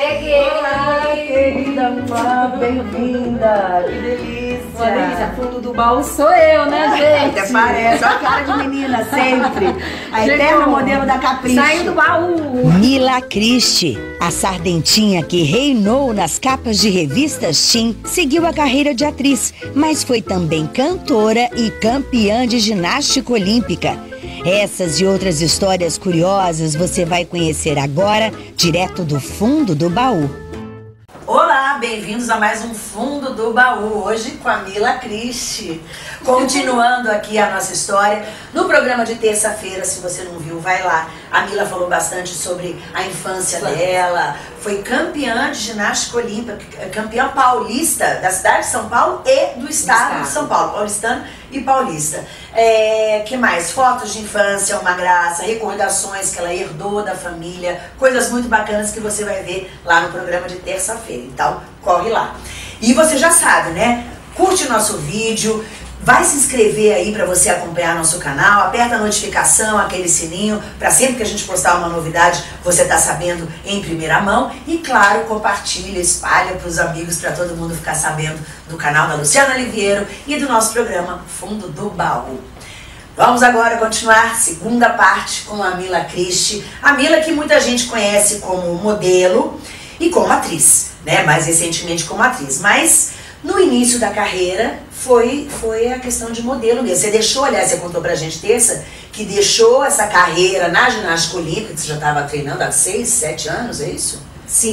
Cheguei! Olá, querida Má, bem-vinda! Que delícia! Uma delícia, fundo do baú sou eu, né, gente? Até parece, olha a cara de menina, sempre! A eterna modelo da Capricho! Saiu do baú! Mila Christie, a sardentinha que reinou nas capas de revistas Teen, seguiu a carreira de atriz, mas foi também cantora e campeã de ginástica olímpica. Essas e outras histórias curiosas você vai conhecer agora, direto do fundo do baú. Olá, bem-vindos a mais um Fundo do Baú, hoje com a Mila Christie. Continuando aqui a nossa história, no programa de terça-feira, se você não viu, vai lá. A Mila falou bastante sobre a infância dela, foi campeã de ginástica olímpica, campeã paulista da cidade de São Paulo e do estado de São Paulo, paulistano e paulista. Que mais? Fotos de infância, uma graça, recordações que ela herdou da família, coisas muito bacanas que você vai ver lá no programa de terça-feira. Então, corre lá. E você já sabe, né? Curte o nosso vídeo, vai se inscrever aí para você acompanhar nosso canal, aperta a notificação, aquele sininho, para sempre que a gente postar uma novidade, você tá sabendo em primeira mão. E claro, compartilha, espalha para os amigos, para todo mundo ficar sabendo do canal da Luciana Liviero e do nosso programa Fundo do Baú. Vamos agora continuar, segunda parte com a Mila Christie. A Mila que muita gente conhece como modelo e como atriz, né? Mais recentemente como atriz, mas no início da carreira foi a questão de modelo mesmo. Você deixou, aliás, você contou pra gente terça, que deixou essa carreira na ginástica olímpica, que você já estava treinando há 6, 7 anos, é isso?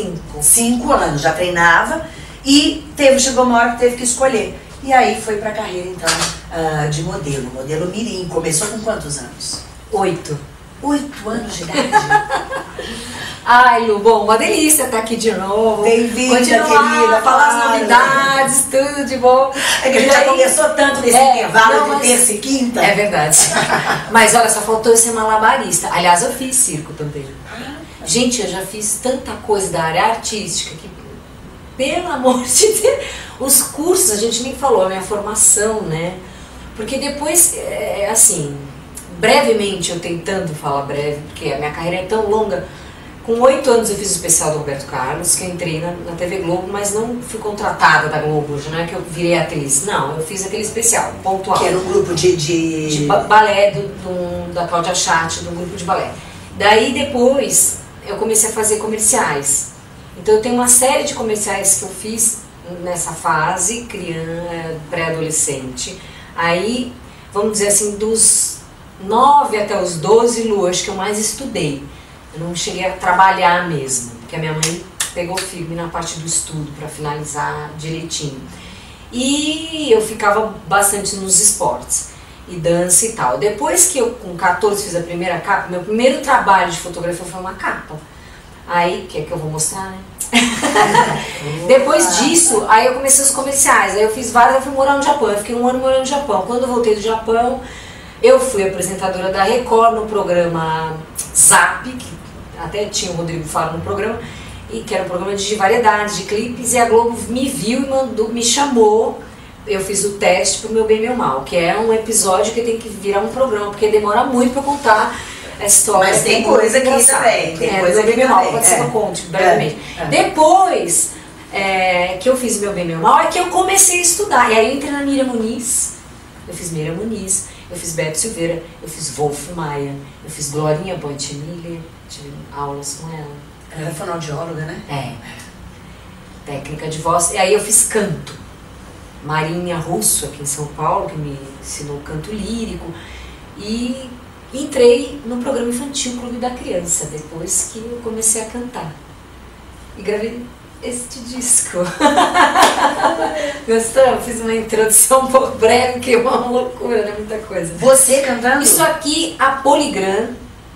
5 anos, já treinava, e chegou uma hora que teve que escolher. E aí foi pra carreira, então, de modelo mirim. Começou com quantos anos? 8 anos de idade? Ai, Lu, bom, uma delícia estar aqui de novo. Bem-vinda, querida. Falar as novidades, tudo de bom. É que a gente já conversou tanto nesse intervalo de terça e quinta. É verdade. Mas olha, só faltou eu ser malabarista. Aliás, eu fiz circo também. Gente, eu já fiz tanta coisa da área artística que, pelo amor de Deus, os cursos, a gente nem falou, a minha formação, né? Porque depois, assim, brevemente, eu tentando falar breve, porque a minha carreira é tão longa. Com 8 anos eu fiz o especial do Roberto Carlos, que eu entrei na TV Globo, mas não fui contratada da Globo, não é que eu virei atriz. Não, eu fiz aquele especial, pontual. Que era um grupo de balé da Cláudia Chatti, de um grupo de balé. Daí depois eu comecei a fazer comerciais. Então eu tenho uma série de comerciais que eu fiz nessa fase, criança, pré-adolescente. Aí, vamos dizer assim, dos 9 até os 12, Lu, acho que eu mais estudei. Eu não cheguei a trabalhar mesmo, porque a minha mãe pegou firme na parte do estudo para finalizar direitinho. E eu ficava bastante nos esportes e dança e tal. Depois que eu, com 14, fiz a primeira capa, meu primeiro trabalho de fotografia foi uma capa. Aí, que é que eu vou mostrar, né? Depois disso, aí eu comecei os comerciais, aí eu fiz vários, eu fui morar no Japão, eu fiquei 1 ano morando no Japão. Quando eu voltei do Japão, eu fui apresentadora da Record no programa Zap, que até tinha o Rodrigo Faro no programa, e que era um programa de variedades, de clipes, e a Globo me viu e me chamou. Eu fiz o teste pro Meu Bem Meu Mal, que é um episódio que tem que virar um programa, porque demora muito pra contar a história. Mas tem coisa aqui também, tem coisa aqui também. Pode ser que eu conte brevemente. Depois que eu fiz Meu Bem Meu Mal, é que eu comecei a estudar, e aí eu entrei na Miriam Muniz, eu fiz Miriam Muniz, eu fiz Beto Silveira, eu fiz Wolf Maia, eu fiz Glorinha Bontemille, tive aulas com ela. Ela é fonoaudióloga, né? Técnica de voz. E aí eu fiz canto. Marinha Russo, aqui em São Paulo, que me ensinou canto lírico. E entrei no programa infantil Clube da Criança, depois que eu comecei a cantar. E gravei este disco. Gostou? Eu fiz uma introdução um pouco breve, que é uma loucura, né? Muita coisa. Você cantando? Isso aqui, a Poligram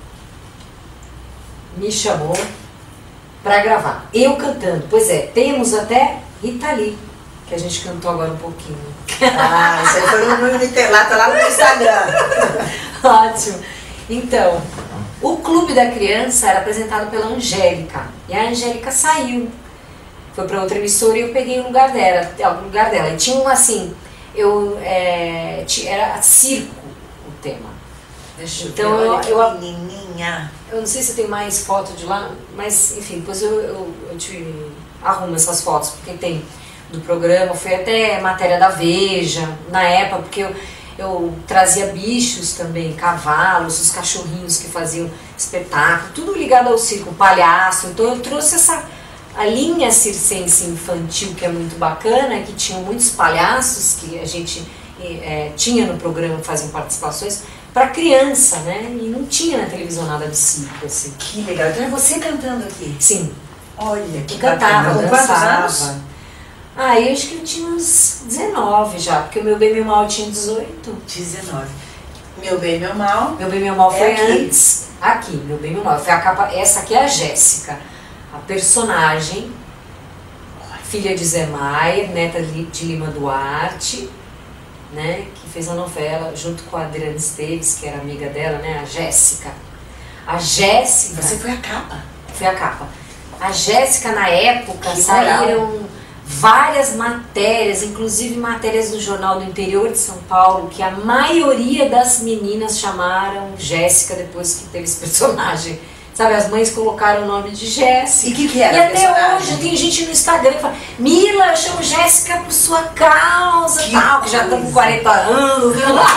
me chamou pra gravar. Eu cantando. Pois é, temos até Rita Lee, que a gente cantou agora um pouquinho. Isso aí foi tá lá no Instagram. Ótimo. Então, o Clube da Criança era apresentado pela Angélica. E a Angélica saiu. Foi pra outra emissora e eu peguei o lugar dela. E tinha assim, era circo o tema. Deixa então eu eu menininha. Rainha. Eu não sei se tem mais foto de lá, mas enfim, depois eu te arrumo essas fotos, porque tem do programa, foi até matéria da Veja, na época, porque eu trazia bichos também, cavalos, os cachorrinhos que faziam espetáculo, tudo ligado ao circo, palhaço. Então eu trouxe a linha circense infantil, que é muito bacana, que tinha muitos palhaços que a gente tinha no programa, faziam participações para criança, né? E não tinha na televisão nada de circo, assim. Que legal. Então é você cantando aqui? Sim. Olha, que cantava, com quantos dançava. anos? Ah, eu acho que eu tinha uns 19 já, porque o Meu Bem, Meu Mal tinha 18. 19. Meu Bem, Meu Mal. Meu Bem, Meu Mal foi aqui. antes. Aqui, Meu Bem, Meu Mal. Foi a capa, essa aqui é a Jéssica, a personagem, filha de Zé Maier, neta de Lima Duarte, né, que fez a novela junto com a Adriana Esteves, que era amiga dela, né, a Jéssica. A Jéssica... Você foi a capa? Foi a capa. A Jéssica, na época, Que saíram várias matérias, inclusive matérias do Jornal do Interior de São Paulo, que a maioria das meninas chamaram Jéssica depois que teve esse personagem. Sabe, as mães colocaram o nome de Jéssica. E o que era E a até personagem? hoje tem gente no Instagram que fala: Mila, eu chamo Jéssica por sua causa, Que tal, que já estão com 40 anos.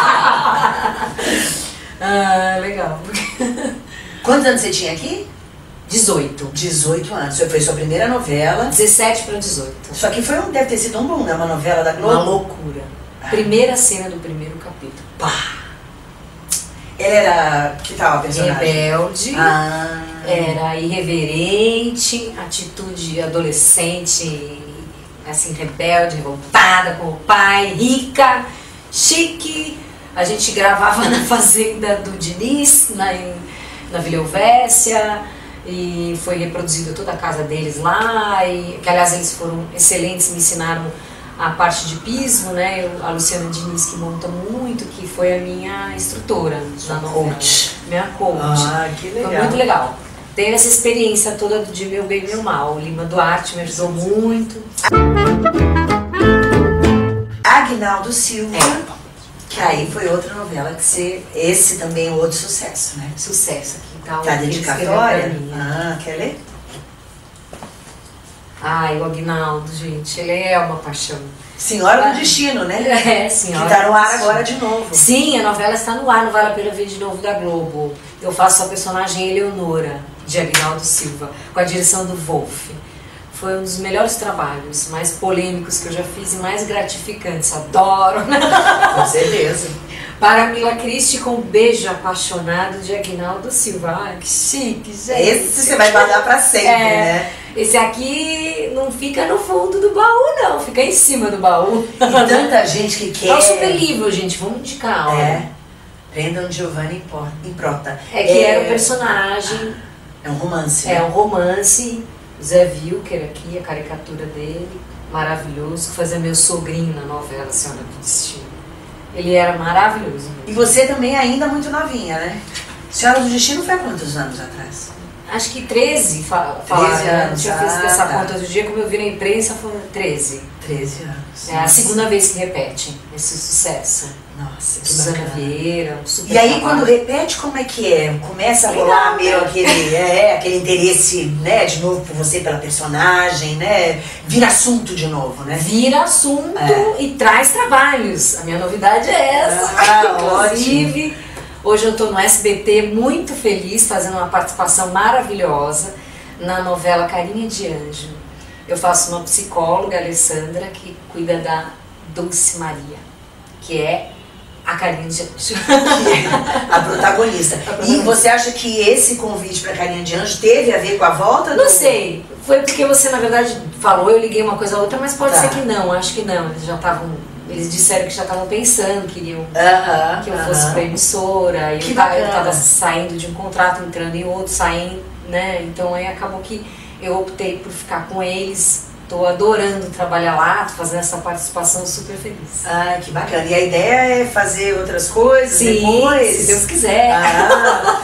Ah, legal. Quantos anos você tinha aqui? 18. 18 anos. Foi sua primeira novela. 17 para 18. Só que deve ter sido um boom, né? Uma novela da Globo. Uma loucura. Primeira cena do primeiro capítulo. Pá! Ela era... Que tal a personagem? Rebelde, Ah. era irreverente, atitude adolescente, assim, rebelde, revoltada com o pai, rica, chique. A gente gravava na fazenda do Diniz, na Vila Helvécia, e foi reproduzida toda a casa deles lá, e que aliás eles foram excelentes, me ensinaram a parte de pismo, né? A Luciana Diniz, que monta muito, que foi a minha instrutora na novela. Coach. Minha coach. Ah, que legal. Foi muito legal. Ter essa experiência toda de Meu Bem, Meu Mal. O Lima Duarte me ajudou muito. Aguinaldo Silva. É. Que aí foi outra novela que você... Esse também é outro sucesso, né? Sucesso aqui, tá? Tá Ele escreveu dedicatória? pra mim. Ah, quer ler? Ai, o Aguinaldo, gente, ele é uma paixão. Senhora do Destino, né? É, senhora. Que tá no ar agora de novo. Sim, a novela está no ar, não vale a pena ver de novo da Globo. Eu faço a personagem Eleonora, de Aguinaldo Silva, com a direção do Wolf. Foi um dos melhores trabalhos, mais polêmicos que eu já fiz e mais gratificantes. Adoro! Com certeza. Para Mila Christi, com um beijo apaixonado de Aguinaldo Silva. Ai, que chique, gente. Esse você vai guardar pra sempre, né? Esse aqui não fica no fundo do baú, não. Fica em cima do baú. E tanta gente que quer... É um super livro, gente. Vamos indicar, olha. É. Prendam Giovanni Improta. É que era o personagem. É um romance, É né? um romance. Zé Wilker aqui, a caricatura dele. Maravilhoso. Que fazia meu sogrinho na novela Senhora do Destino. Ele era maravilhoso. E você também ainda muito novinha, né? Senhora do Destino foi há quantos anos atrás? Acho que 13 falaram. 13 anos. Eu fiz essa tá. conta do dia, como eu vi na imprensa, foram 13. 13 anos. É a segunda vez que repete esse sucesso. Nossa, que Suzana bacana. Vieira, um super E aí, trabalho. quando repete, como é que é? Começa a Legal, rolar meio né? aquele interesse, né, de novo por você, pela personagem, né? Vira assunto de novo, né? Vira assunto e traz trabalhos. A minha novidade é essa. Ah, Inclusive, hoje eu estou no SBT muito feliz, fazendo uma participação maravilhosa na novela Carinha de Anjo. Eu faço uma psicóloga, Alessandra, que cuida da Dulce Maria, que é a Carinha de Anjo. A protagonista. E você acha que esse convite para Carinha de Anjo teve a ver com a volta? Não sei, foi porque você na verdade falou, eu liguei uma coisa a outra, mas pode Tá. ser que não, acho que não. Eles disseram que já estavam pensando, queriam que eu fosse pra emissora, e Que eu bacana. tava saindo de um contrato, entrando em outro, saindo, né? Então aí acabou que eu optei por ficar com eles. Tô adorando trabalhar lá, tô fazendo essa participação super feliz. Ah, que bacana. E a ideia é fazer outras coisas Sim, depois? se Deus quiser. Ah.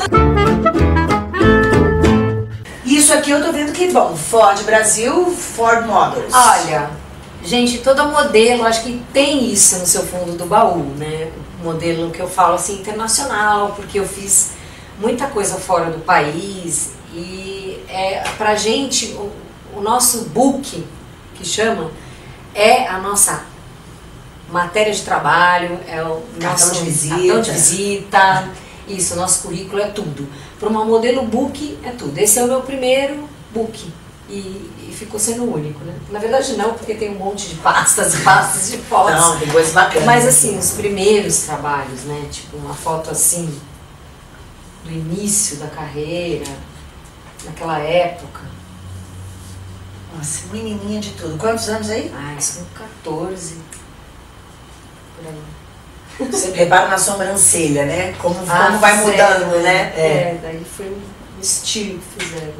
Isso aqui eu tô vendo que, bom, Ford Brasil, Ford Models. Olha, gente, todo modelo, acho que tem isso no seu fundo do baú, né? Modelo que eu falo assim, internacional, porque eu fiz muita coisa fora do país. E pra gente, o nosso book, que chama, é a nossa matéria de trabalho, é o nosso cartão de visita, isso, nosso currículo é tudo. Para uma modelo book é tudo. Esse é o meu primeiro book e ficou sendo o único, né? Na verdade não, porque tem um monte de pastas e pastas de fotos. Não, tem coisas bacanas. Mas assim, os primeiros trabalhos, né? Tipo uma foto assim, do início da carreira, naquela época. Nossa, menininha de tudo. Quantos anos aí? Ah, isso com 14. Por aí. Você repara na sobrancelha, né? Como vai mudando, né? Daí foi um estilo que fizeram.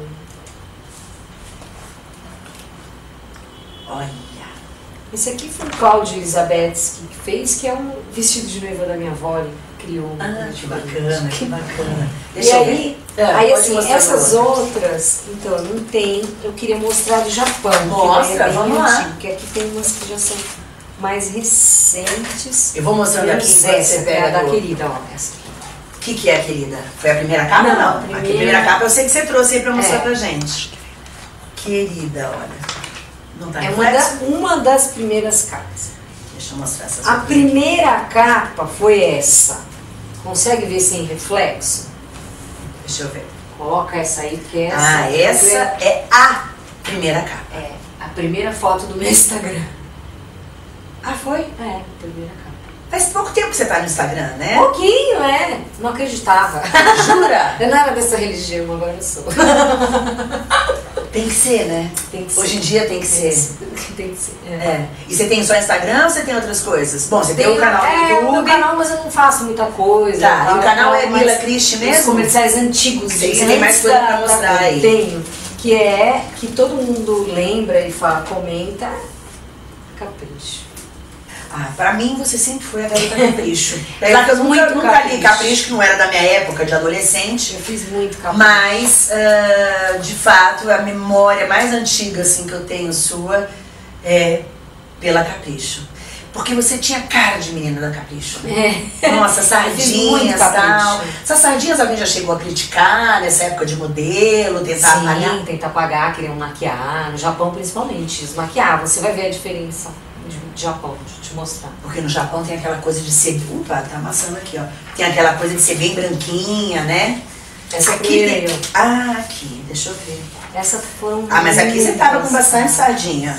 Olha. Esse aqui foi o Cláudio Elizabetsky que fez, que é um vestido de noiva da minha avó, ele criou. Que bacana, que bacana. Deixa eu ver. Aí assim, essas outras, então, não tem, eu queria mostrar do Japão. Mostra, vamos lá. Antigo, porque aqui tem umas que já são mais recentes. Eu vou mostrando aqui enquanto você pega da querida, ó, essa aqui. O que é a querida? Foi a primeira capa? Não. A primeira capa eu sei que você trouxe aí pra mostrar pra gente. Querida, olha. Não tá uma das primeiras capas. Deixa eu mostrar essas. A primeira capa foi essa. Consegue ver sem reflexo? Deixa eu ver. Coloca essa aí, porque essa... Ah, essa é a primeira capa. É, a primeira foto do meu Instagram. Ah, foi? É, a primeira capa. Faz pouco tempo que você tá no Instagram, né? Pouquinho, não acreditava. Jura? Eu não era dessa religião, agora eu sou. Tem que ser, né? Tem que ser. Hoje em dia tem que ser. Tem que ser. E você tem só Instagram ou você tem outras coisas? Bom, você tem o canal no YouTube. O meu canal, mas eu não faço muita coisa. Tá, e o canal é Mila Cristi mesmo? Os comerciais antigos. Você tem mais coisa pra mostrar aí. Tenho. Que todo mundo lembra e fala, comenta. Capricho. Ah, pra mim você sempre foi a garota Capricho. Apesar que eu nunca li Capricho, que não era da minha época de adolescente. Eu fiz muito Capricho. Mas, de fato, a memória mais antiga assim, que eu tenho sua é pela Capricho. Porque você tinha cara de menina da Capricho. Nossa, sardinhas e tal. Essas sardinhas alguém já chegou a criticar nessa época de modelo, tentar apagar? Sim, tentar apagar, queriam maquiar. No Japão, principalmente, eles maquiavam. Você vai ver a diferença de Japão, deixa eu te mostrar. Porque no Japão tem aquela coisa de ser... Opa, tá amassando aqui, ó. Tem aquela coisa de ser bem branquinha, né? Essa aqui tem... aqui, deixa eu ver. Essa foram... mas aqui você tava com bastante sardinha.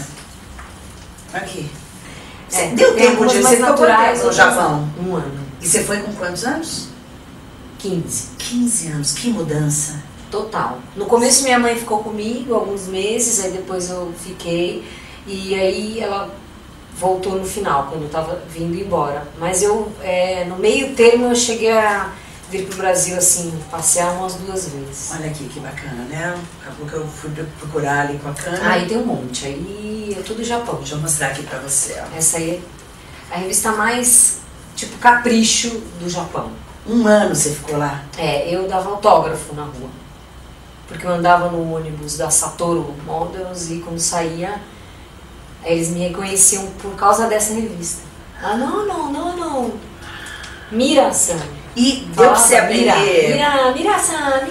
Aqui. Deu tempo de você ficou quanto tempo no Japão? 1 ano. E você foi com quantos anos? 15. 15 anos, que mudança. Total. No começo minha mãe ficou comigo alguns meses, aí depois eu fiquei. E aí ela voltou no final, quando eu tava vindo embora. Mas eu, no meio termo, eu cheguei a vir pro Brasil, assim, passear umas 2 vezes. Olha aqui, que bacana, né? Acabou que eu fui procurar ali com a câmera. Aí tem um monte, aí é tudo Japão. Deixa eu mostrar aqui pra você, ó. Essa aí é a revista mais, tipo, capricho do Japão. 1 ano você ficou lá? Eu dava autógrafo na rua. Porque eu andava no ônibus da Satoru Models e quando saía, eles me reconheciam por causa dessa revista. Não. Mira-san. E deu pra você aprender... Mira-san.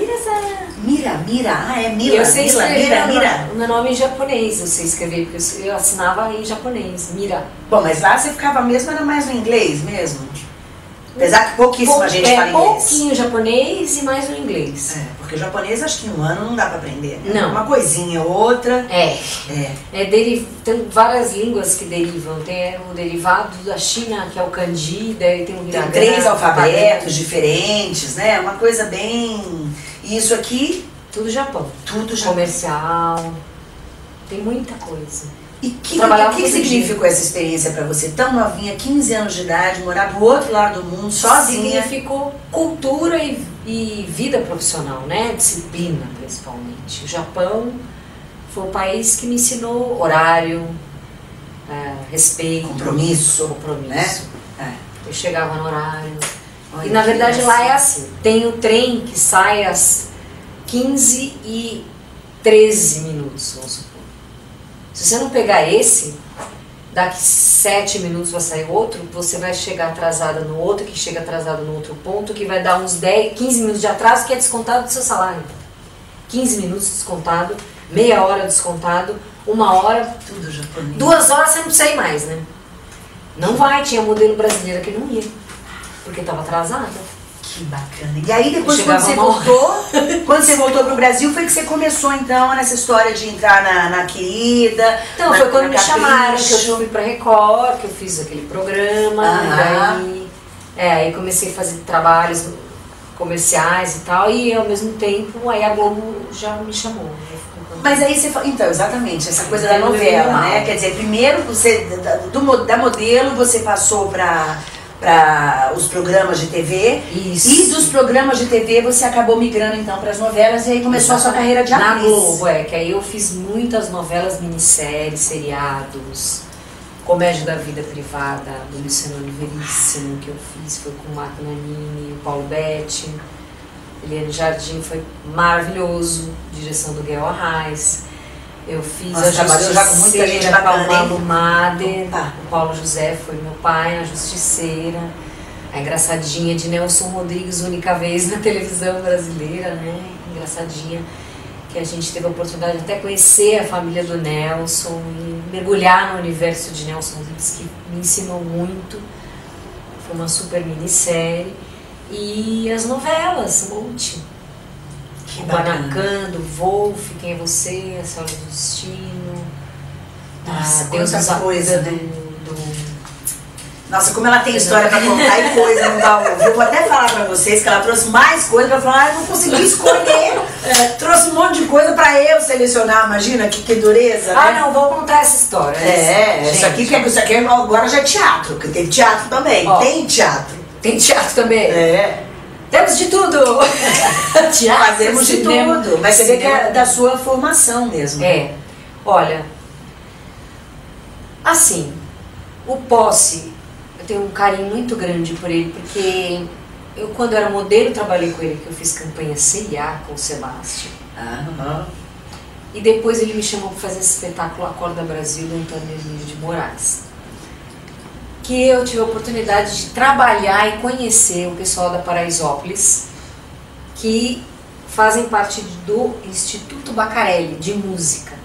Mira. É Mila. Eu sei escrever Mira. o meu nome em japonês, eu sei escrever, porque eu assinava em japonês. Mira. Bom, mas lá você ficava mesmo, era mais no inglês mesmo? Apesar que pouquíssima gente fala inglês. Pouquinho japonês e mais no inglês. Porque japonês acho que em 1 ano não dá pra aprender. Não. Uma coisinha ou outra. Tem várias línguas que derivam. Tem o derivado da China, que é o kanji, daí tem o hiragana. Tem 3 alfabetos diferentes, né? Uma coisa bem... E isso aqui... Tudo Japão. Tudo Japão. Comercial. Tem muita coisa. E o que significou essa experiência pra você? Tão novinha, 15 anos de idade, morar do outro lado do mundo, sozinha? Significou cultura e vida profissional, né? Disciplina, principalmente. O Japão foi o país que me ensinou horário, respeito. Compromisso. Né? Eu chegava no horário. Olha, e na verdade lá é assim, tem o trem que sai às 15h13, vamos supor. Se você não pegar esse, daqui 7 minutos vai sair outro, você vai chegar atrasada no outro, que chega atrasado no outro ponto, que vai dar uns 15 minutos de atraso, que é descontado do seu salário. 15 minutos descontado, meia hora descontado, 1 hora, Tudo japonês. 2 horas você não precisa ir mais, né? Não vai, tinha modelo brasileira que não ia, porque estava atrasada. Que bacana. E aí depois Chegava quando você voltou pro Brasil, foi que você começou então nessa história de entrar na Querida. Então, foi quando me chamaram, que eu fui pra Record, que eu fiz aquele programa, aí comecei a fazer trabalhos comerciais e tal, e ao mesmo tempo aí a Globo já me chamou. Mas aí você fala, então, exatamente, essa coisa da novela, né? Quer dizer, primeiro você, da modelo, você passou para os programas de TV. Isso. E dos programas de TV você acabou migrando então para as novelas e aí começou a sua carreira de atriz. Na Globo, que aí eu fiz muitas novelas, minisséries, seriados, Comédia da Vida Privada, do Luciano Veríssimo, que eu fiz, foi com o Marco Nanini, o Paulo Betti, Eliane Jardim, foi maravilhoso, direção do Guel Arraes. Eu fiz trabalhou já com muita gente bacana, Paulo Mader, o Paulo José foi meu pai, a Justiceira, a Engraçadinha de Nelson Rodrigues, única vez na televisão brasileira, né? Engraçadinha, que a gente teve a oportunidade de até conhecer a família do Nelson e mergulhar no universo de Nelson Rodrigues, que me ensinou muito. Foi uma super minissérie. E as novelas, monte. O Guanacan, do Wolf, Quem é Você, A Senhora do Destino. Nossa, Deus nos coisa, acuda né? Nossa, como ela tem história pra contar e coisa no baú. Eu vou até falar pra vocês que ela trouxe mais coisa pra falar, eu não consegui escolher. Trouxe um monte de coisa pra eu selecionar, imagina que dureza, né? Não, vou contar essa história. Isso aqui agora já é teatro, porque tem teatro também. Tem teatro. Tem teatro também? Temos de tudo! Teatro, fazemos de tudo. Mas você vê que é da sua formação mesmo. Olha, assim, o Posse, eu tenho um carinho muito grande por ele, porque eu, quando era modelo, trabalhei com ele, que eu fiz campanha CIA com o Sebastião. E depois ele me chamou para fazer esse espetáculo Acorda Brasil, do Antônio Emílio de Moraes. Que eu tive a oportunidade de trabalhar e conhecer o pessoal da Paraisópolis, que fazem parte do Instituto Bacarelli, de música.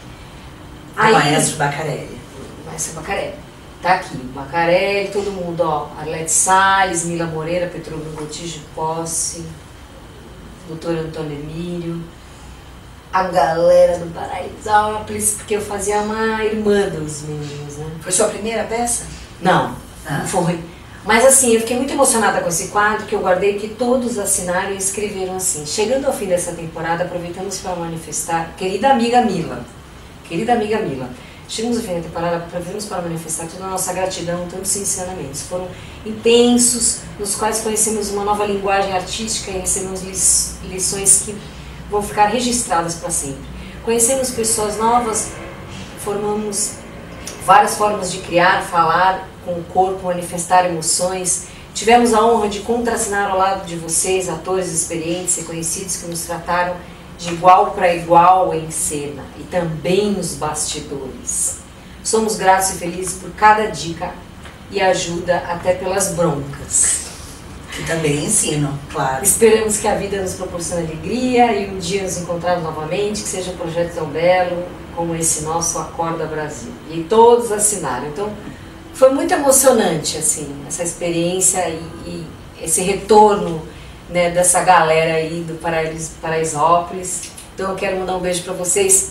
O Maestro Bacarelli. O Maestro Bacarelli. Tá aqui, Bacarelli, todo mundo, Arlete Salles, Mila Moreira, Petrônio Gotijo Posse, Doutor Antônio Emílio, a galera do Paraisópolis, porque eu fazia uma irmã dos meninos, né? Foi sua primeira peça? Não, não foi. Mas assim, eu fiquei muito emocionada com esse quadro que eu guardei, que todos assinaram e escreveram assim: chegando ao fim dessa temporada, aproveitamos para manifestar, querida amiga Mila, chegamos ao fim da temporada, aproveitamos para manifestar toda a nossa gratidão, tantos ensinamentos. Foram intensos, nos quais conhecemos uma nova linguagem artística e recebemos lições que vão ficar registradas para sempre. Conhecemos pessoas novas, formamos várias formas de criar, falar com o corpo, manifestar emoções. Tivemos a honra de contracenar ao lado de vocês, atores experientes e conhecidos que nos trataram de igual para igual em cena e também nos bastidores. Somos gratos e felizes por cada dica e ajuda, até pelas broncas. Que também ensinam, claro. Esperamos que a vida nos proporcione alegria e um dia nos encontrarmos novamente, que seja um projeto tão belo como esse nosso Acorda Brasil. E todos assinaram. Então, foi muito emocionante, assim, essa experiência e esse retorno, né, dessa galera aí do Paraisópolis. Então, eu quero mandar um beijo para vocês.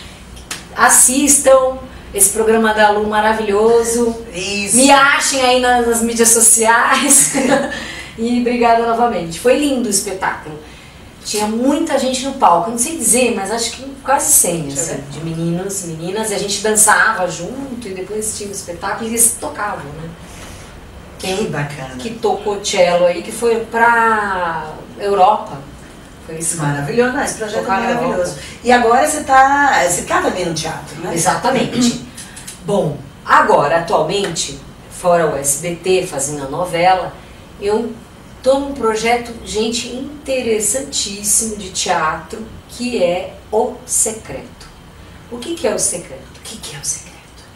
Assistam esse programa da Lu maravilhoso. Isso. Me achem aí nas mídias sociais. E obrigada novamente. Foi lindo o espetáculo. Tinha muita gente no palco, não sei dizer, mas acho que quase 100, assim, de meninos, meninas, e a gente dançava junto e depois tinha o espetáculo e eles tocavam, né? Que bacana. Que tocou cello aí, que foi pra Europa. Foi isso. Maravilhoso, esse projeto é maravilhoso. E agora você tá também no teatro, né? Exatamente. Bom, agora, atualmente, fora o SBT, fazendo a novela, eu estou num projeto, gente, interessantíssimo de teatro, que é O Secreto. O que é O Secreto? O que é O Secreto?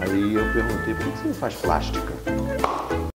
Aí eu perguntei, por que você não faz plástica?